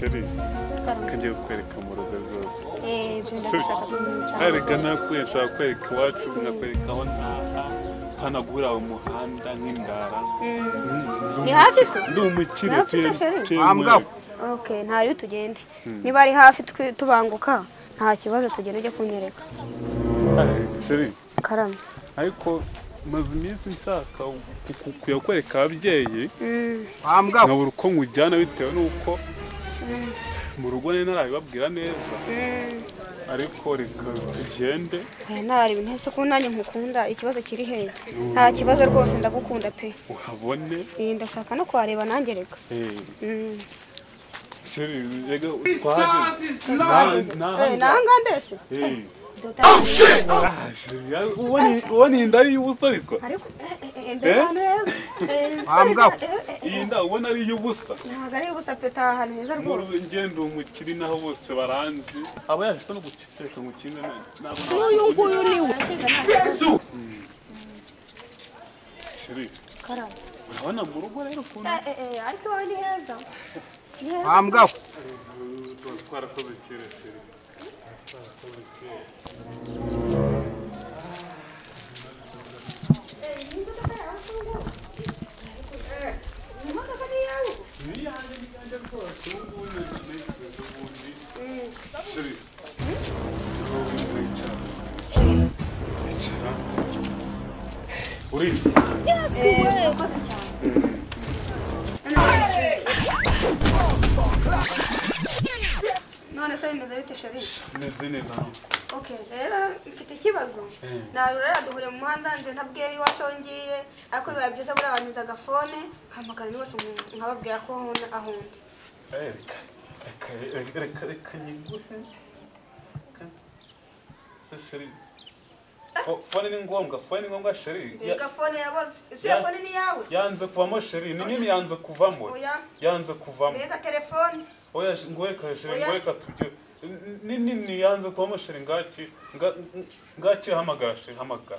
sheri kajya kukwereka mu rugo rwose ndashaka kumenya arega nakweshaka kwereka iwacu nkakwereka aho hanagura umuhanda nk'indara ni hafi se ndi umukire okay ntari tugende niba ari hafi tubanguka nta kibazo tugende ujye kunyereka sheri karame ariko maze iminsi nshaka kuyakwereka ababyeyi nkabura uko nkujyana bitewe n'uko mu rugo nari narabibabwira neza ariko reka tugende ntari ntese ko nanjye nkukunda ikibazo kiri hehe nta kibazo rwose ndagukunda pe uhabone ndashaka no kuhareba nanjye reka sheri rega twahageze nanga mbese ubona iyi nda ari iy'ubusa ariko iyi nda ubona ari iy'ubusa ntabwo ari iy'ubusa pe taha ahantu heza rwose ngenda umukiri naho bose baranzi aba yahise no guceceka ngo ukinde n'uyu nguyu ni we sheri urabona mu rugo rero ukuntu ariko iwawe ni heza twarakoze kera sheri none se bimeze bite sheri meze neza okay rero mfite ikibazo nawe rero duhure mu muhanda nje ntabwiye iwacu ngiye ariko biba byiza buri abantu agafone hamagara n'iwacu nkababwira ko ahundi reka nyiguhe sheri fone ni ngombwa sheri reka fone yaboze isi ya fone ni yawe yanze kuvamo sheri ni nini yanze kuvamo reka telefone oya ngweka sheri ngweka tubyo ni nini yanze kuvamo sheri ngaki hamagara sheri hamagara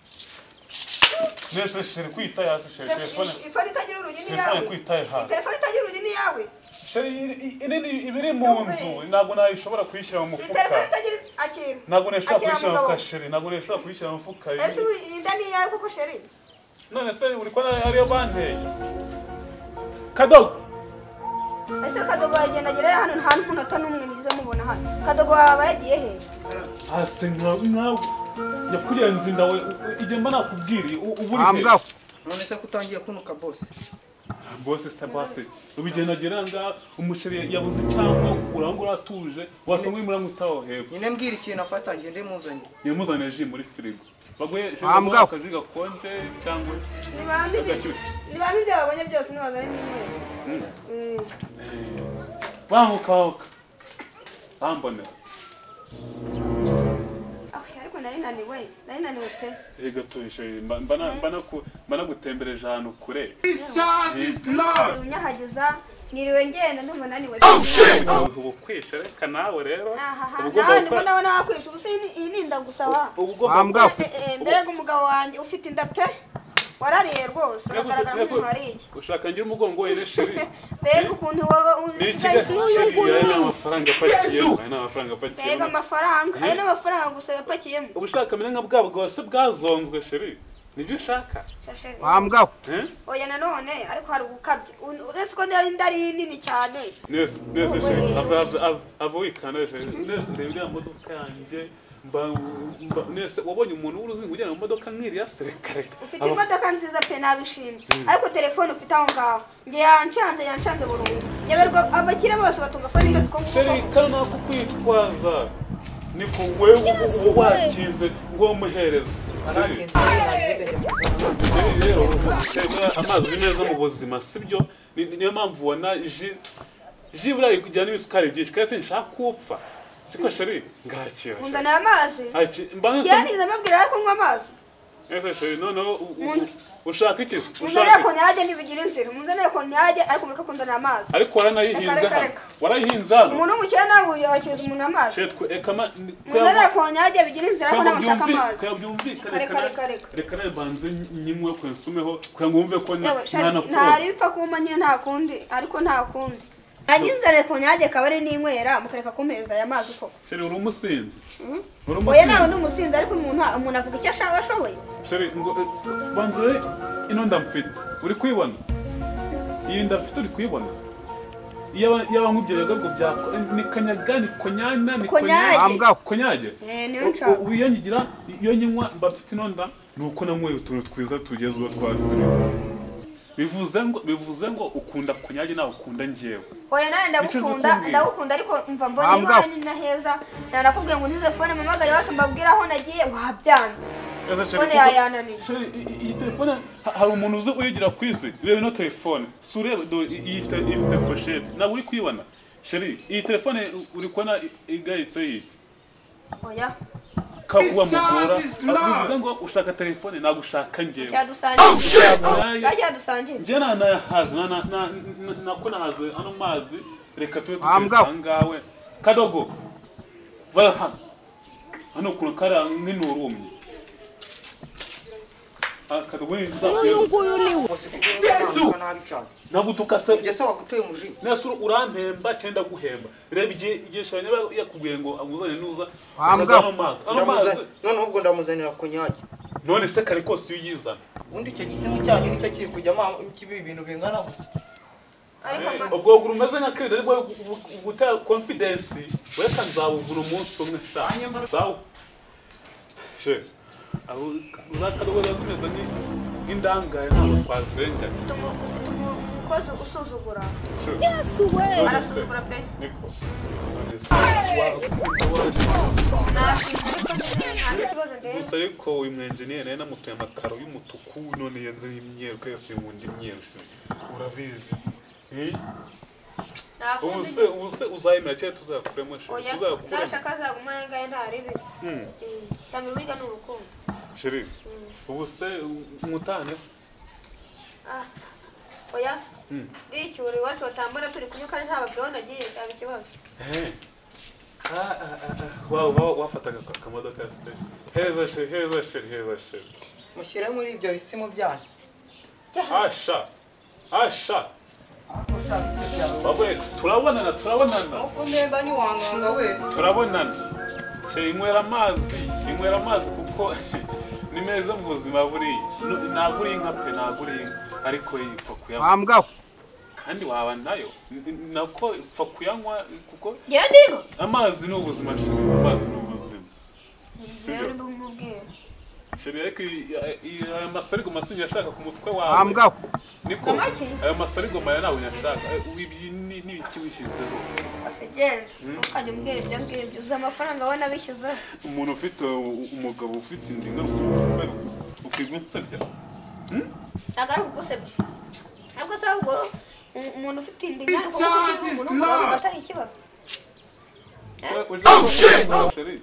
nese sheri kwita yase sheri telefone itagira urugi ni yawe telefone itagira urugi ni yawe sheri inini ibiri mu nzu ntabwo nayishobora kuyishyira mu mufuka ntabwo nashobora kuyishyira mu mufuka sheri ntabwo nashobora kuyishyira mu mufuka ese inda ni yawe koko sheri none se uri ko ariyo banteye kadogo ese kadogo yagenda agera hano nta n'umunota n'umwe nigize mubona hano kadogo waba yagiye he hase nkawe yakurenze inda we igihe mba nakubwiriye uburi he none se kutangiye kunuka boss se base ubigenda geranga umusheri yabuze cyangwa urangura atuje wasanga muri muramutaho hebo nyine mbwira ikintu afata nge ndimuzanye yamuzanye ji muri firigo bagwe akazi gakonje cyangwa niba ibyo wabonye byose nibazanye n'imwe banguka bambonera nari naniwe pe ega tuyishe mbana gutembereje ahantu kure unyahageza niriwe ngenda ndumva naniwe ubu kwisha reka nawe rero ubwo nawe nakwisha ubu iyi ni inda gusa wa mbega umugabo wanjye ufite inda pe warariye rwose uragaragara nk'umuntu wariye ushaka ngira umugongo were sheri mbega ukuntu n'amafaranga apakiyemo mbega amafaranga ayo n'amafaranga gusa yapakiyemo ubu ushaka amenya nka bwabo bwose bwazonzwe sheri nibyo ushaka oya nanone ariko hari ugukabye uretse ko inda ari nini cyane nese sheri ava wikana sheri nese ndeba iriya modoka yanjye nese wabonye umuntu w'uruzingo ujyana mu modoka nk'iriya se reka ufite imodoka nziza pe nabishimye ariko telefone ufite aho ngaho nge yanshanze burundu yaberwa abakire bose batunga fone imwe kuko sheri kandi nako kwitwaza niko wewe watinze ngo muhereze rero amazi meza mu buzima sibyo niyo mpamvu ubona ji buriya kujyana n'ibisukari byinshi kandi sinshaka kupfa siko sheri ngakira undana amazi yanigeze amabwira ariko nywa amazi ese sheri noneho ushaka iki ushaka ko nyajye ntibigira inzira umunzane ko nyajye ariko mureka kundana amazi ariko waranayihinze hano warayihinze hano umuntu w'umukire nawe yakiza umuntu amazi shetwe ekama umunzane ko nyajye bigira inzira ariko nawe ushaka amazi kuyabyumvikane reka nawe banze nyimwe kwensumeho kugira ngo wumve ko ntari bipfa kumanya nta kundi ariko nta kundi anyinzane konyage kabari n'inywera mukareka kumeza aya mazi koko sheri uri umusinzi oya nawe n'umusinzi ariko umuntu avuga icyo ashaka ashoboye sheri ngo banzure ino ndamfite uri kwibona iyi ndamfite uri kwibona yaba nkubyerewe ngo bya ni kanyaga ni konyana ni konyage niyo nshaka iyo nyigira iyo nyinywa mba mfite ino nda nuko nanyweye utuntu twiza tugezweho twasiriye bivuze ngo ukunda konyage nawe ukunda njyewe oya nawe ndagukunda ariko mva mbona iwawe ni na heza narakubwiye ngo ntize fone mpamagare iwacu mbabwira aho nagiye wabyanze fone yayananiye iyi telefone hari umuntu uzi uyigira ku isi reba ino telefone si ureba ifite poshete ntabwo uri kuyibona sheri iyi telefone uri kubona igayitse yiki oya kakuba mugora bivuze ngo ushaka telefone ntabwo ushaka njyewe cyadusangiye njye nanahazi nako nahaze ano mazi reka tube tugeze ngawe kadogo vaya hano ukuntu kari nk'inurumye kadogo ntabwo tukase nese urampemba cyenda guhemba reba igihe shanya yakubwiye ngo amuzane nuza ano mazi none ubwo ndamuzanira konyage none se kare kose iyo uyizana ubundi icyo gisimu cyanyu nicyo kiri kujyamo kibi ibintu bingana ubwo umeze nka kera ariko gutera confidence weka nzabuvura umunsi umwe sha zawo she abo uzakadogo zameze nk'indangaye ntabwo twazirenga umukozi usuzugura Yes way. arasuzugura pe niko gusa yuko uyu mwenjeniyeri nawe namutuye amakaro y'umutuku none yanze n'imyeru kwese yundi imyeru urabizi ubuse uzayemera cyangwa tuzakuremo sheri tuzakuremo nashaka azaguma yangaye ntaribi cyangwa wiga n'urukundo sheri ubuse umutane oya ndicyura iwacu batambara turi kumwe kandi nta babyeyi nagiye cyaba ikibazo wafataga akamodoka heza sheri mushyire muri ibyo bisimu byanyu asha bawe turabonana uko ndemba ni wanganga we turabonana sheri inywera amazi kuko ni meza mu buzima buriya ntabwo uri inka pe ntabwo uri inka ariko ipfa kuyanywa kandi waba nayo nako ipfa kuyanywa kuko amazi ni ubuzima sheri amazi ni ubuzima sheri ariko aya masarigo masinye yashaka ku mutwe wawe niko aya masarigo maya nawe yashaka ibi n'ibiki wishyizeho genda ukajya umbwira ibyo ngibyo uzi amafaranga we nabishyizeho umuntu ufite umugabo ufite inda ukigwa unsebya ntabwo ari ukugusebya ntabwo se ahubwo umuntu ufite inda ingana kuko kugira umuntu ukaba atari ikibazo sheri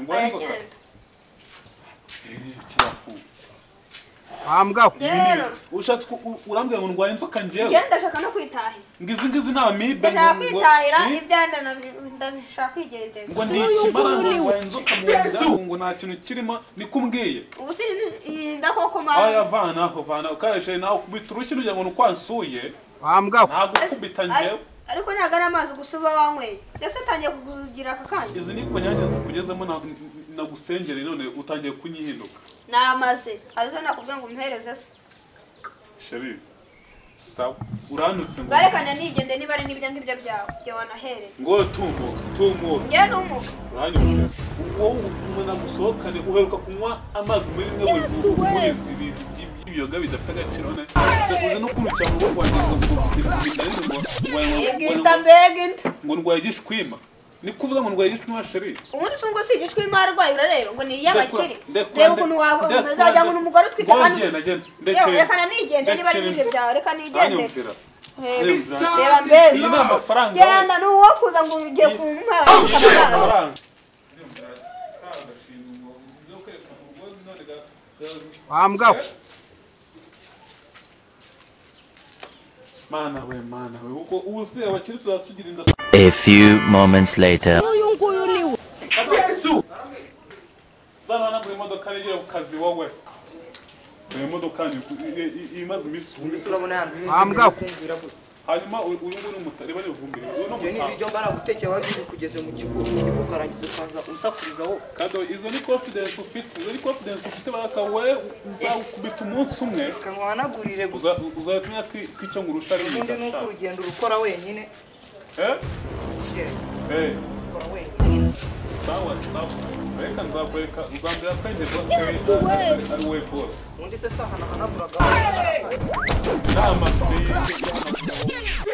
ushatse urambwira ngo ndwaye inzoka njyewe ngenda ndashaka no kwitahira ngizi nta mibe ndashaka kwitahira ibyanda ndashaka kwigendera ngo ndi ikimara ngo ndwaye inzoka mu nda ngo nta kintu kirimo nikumbwiye ubu si inda koko mama aya vana ukayeshe nawe kubita urushyi rugira ngo nukwansuye ntabwo kubita njyewe ariko ntabwo ari amazi gusa uba wanyweye ndetse utangiye kugira aka kanya izi ni konyage zikugezemo nagusengere none utangiye kunyihinduka namaze arizo nakubwiye ngo umuhereze se sheri sawa uranutse ngo garekana nigende niba ari n'ibyo ngibyo byawe byo wanahereye ngo tumuka njye n'umuka uranyuma wowe umuntu agusohokane uheruka kunywa amazi muri mwe muri ibi by'ibiyoga bidafite agaciro ne uze no kurukira mu rugo rwanjye ngo ndwaye igishwima ni kuvuga ngo ndwaye igishwima sheri ubundi sungo si igishwima arwaye urareba ngo ni iy'abakire reba ukuntu waba umeze wagira ngo ni umugore utwite kandi reka nigende niba ari ibyo byawe reka nigende reba mbeza iyi ni amafaranga genda ni uwo kuza ngo ugiye kumpa amafaranga mana we uko ubuze abakiri tuzatugira inda. A few moments later. Bana nabwo imodoka yegera ku kazi wowe. Iyo modoka ni imaze imisi. urabona yanduye kumbwira gute hanyuma uyu nguyu mutari bari buvumbire uyu no ibyo ni ibiryo mbara gutekera wagiye kugeze mu kigo ukarangiza ukaza unsakurizaho kado izo ni confidence ufite barakawe uzakubita umunsi umwe kanwanagurire gusa uzatumya kwicyo ngurusha ari ubundi nuko urugendo rukora wenyine ukora wenyine sawa reka nzakureka uzambwira ko njye rwose ari we boss ubundi se saha nahanaguraga nama